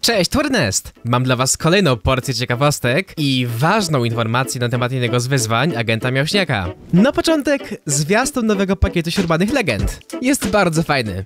Cześć, Turnest! Mam dla was kolejną porcję ciekawostek i ważną informację na temat jednego z wyzwań agenta Miałśniaka. Na początek zwiastun nowego pakietu Siorubanych Legend. Jest bardzo fajny.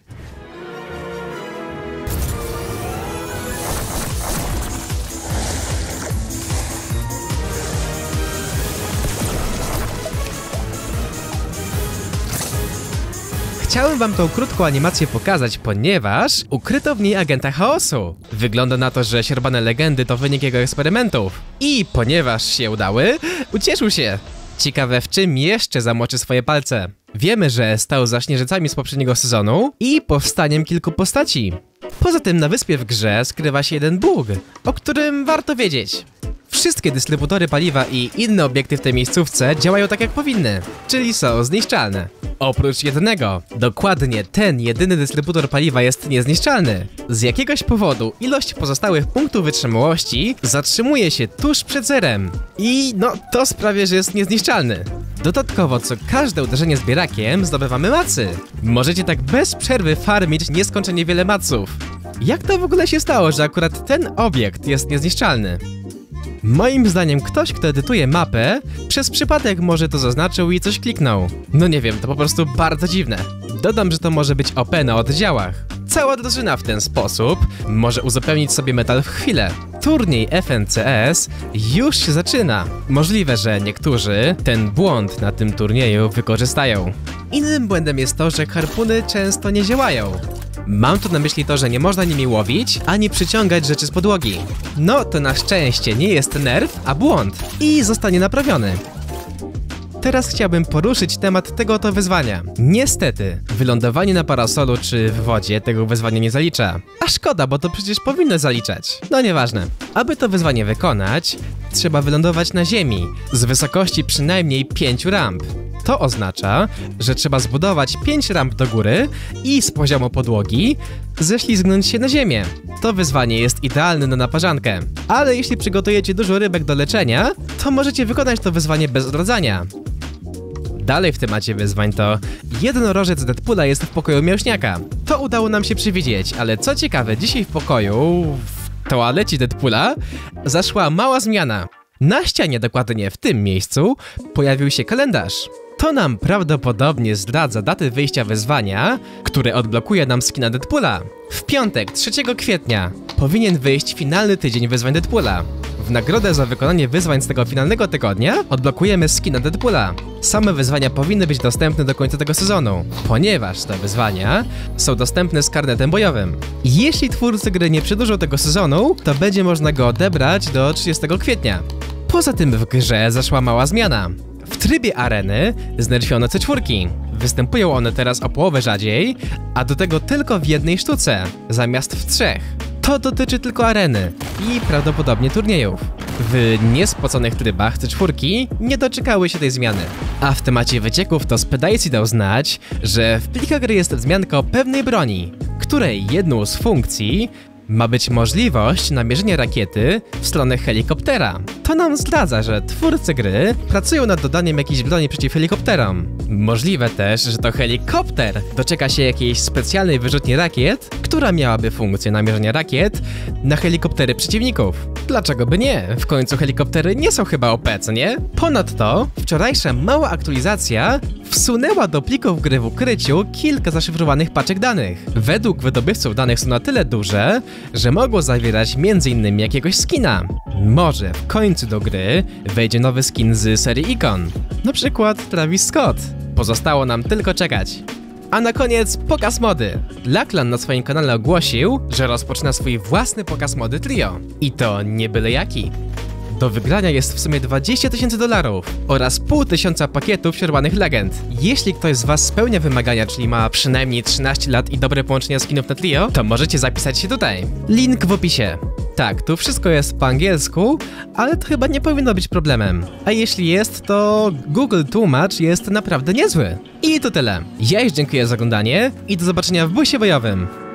Chciałem wam tą krótką animację pokazać, ponieważ ukryto w niej agenta chaosu. Wygląda na to, że Siorbane Legendy to wynik jego eksperymentów. I ponieważ się udały, ucieszył się. Ciekawe, w czym jeszcze zamoczy swoje palce. Wiemy, że stał za śnieżycami z poprzedniego sezonu i powstaniem kilku postaci. Poza tym na wyspie w grze skrywa się jeden bóg, o którym warto wiedzieć. Wszystkie dystrybutory paliwa i inne obiekty w tej miejscówce działają tak jak powinny, czyli są zniszczalne. Oprócz jednego. Dokładnie ten jedyny dystrybutor paliwa jest niezniszczalny. Z jakiegoś powodu ilość pozostałych punktów wytrzymałości zatrzymuje się tuż przed zerem. I no, to sprawia, że jest niezniszczalny. Dodatkowo co każde uderzenie zbierakiem zdobywamy macy. Możecie tak bez przerwy farmić nieskończenie wiele maców. Jak to w ogóle się stało, że akurat ten obiekt jest niezniszczalny? Moim zdaniem ktoś, kto edytuje mapę, przez przypadek może to zaznaczył i coś kliknął. No nie wiem, to po prostu bardzo dziwne. Dodam, że to może być OP na oddziałach. Cała drużyna w ten sposób może uzupełnić sobie metal w chwilę. Turniej FNCS już się zaczyna. Możliwe, że niektórzy ten błąd na tym turnieju wykorzystają. Innym błędem jest to, że harpuny często nie działają. Mam tu na myśli to, że nie można nimi łowić, ani przyciągać rzeczy z podłogi. No to na szczęście nie jest nerf, a błąd. I zostanie naprawiony. Teraz chciałbym poruszyć temat tego oto wyzwania. Niestety, wylądowanie na parasolu czy w wodzie tego wyzwania nie zalicza. A szkoda, bo to przecież powinno zaliczać. No nieważne. Aby to wyzwanie wykonać, trzeba wylądować na ziemi z wysokości przynajmniej 5 ramp. To oznacza, że trzeba zbudować 5 ramp do góry i z poziomu podłogi ześlizgnąć się na ziemię. To wyzwanie jest idealne na naparzankę. Ale jeśli przygotujecie dużo rybek do leczenia, to możecie wykonać to wyzwanie bez odradzania. Dalej w temacie wyzwań to jednorożec Deadpoola jest w pokoju Miałśniaka. To udało nam się przewidzieć, ale co ciekawe, dzisiaj w pokoju, w toalecie Deadpoola, zaszła mała zmiana. Na ścianie, dokładnie w tym miejscu, pojawił się kalendarz. To nam prawdopodobnie zdradza daty wyjścia wyzwania, które odblokuje nam skina Deadpoola. W piątek, 3 kwietnia, powinien wyjść finalny tydzień wyzwań Deadpoola. W nagrodę za wykonanie wyzwań z tego finalnego tygodnia odblokujemy skina Deadpoola. Same wyzwania powinny być dostępne do końca tego sezonu, ponieważ te wyzwania są dostępne z karnetem bojowym. Jeśli twórcy gry nie przedłużą tego sezonu, to będzie można go odebrać do 30 kwietnia. Poza tym w grze zaszła mała zmiana. W trybie areny znerfiono C4. Występują one teraz o połowę rzadziej, a do tego tylko w jednej sztuce, zamiast w 3. To dotyczy tylko areny i prawdopodobnie turniejów. W niespoconych trybach C4 nie doczekały się tej zmiany. A w temacie wycieków to Spedacy dał znać, że w plikach gry jest wzmianka o pewnej broni, której jedną z funkcji ma być możliwość namierzenia rakiety w stronę helikoptera. To nam zdradza, że twórcy gry pracują nad dodaniem jakiejś broni przeciw helikopterom. Możliwe też, że to helikopter doczeka się jakiejś specjalnej wyrzutni rakiet, która miałaby funkcję namierzenia rakiet na helikoptery przeciwników. Dlaczego by nie? W końcu helikoptery nie są chyba OP, co nie? Ponadto wczorajsza mała aktualizacja wsunęła do plików gry w ukryciu kilka zaszyfrowanych paczek danych. Według wydobywców danych są na tyle duże, że mogło zawierać m.in. jakiegoś skina. Może w końcu do gry wejdzie nowy skin z serii Icon. Na przykład Travis Scott. Pozostało nam tylko czekać. A na koniec pokaz mody. Lachlan na swoim kanale ogłosił, że rozpoczyna swój własny pokaz mody Trio. I to nie byle jaki. Do wygrania jest w sumie $20,000 oraz 500 pakietów Siorubanych Legend. Jeśli ktoś z was spełnia wymagania, czyli ma przynajmniej 13 lat i dobre połączenia skinów na Trio, to możecie zapisać się tutaj. Link w opisie. Tak, tu wszystko jest po angielsku, ale to chyba nie powinno być problemem. A jeśli jest, to Google Tłumacz jest naprawdę niezły. I to tyle. Ja już dziękuję za oglądanie i do zobaczenia w busie bojowym.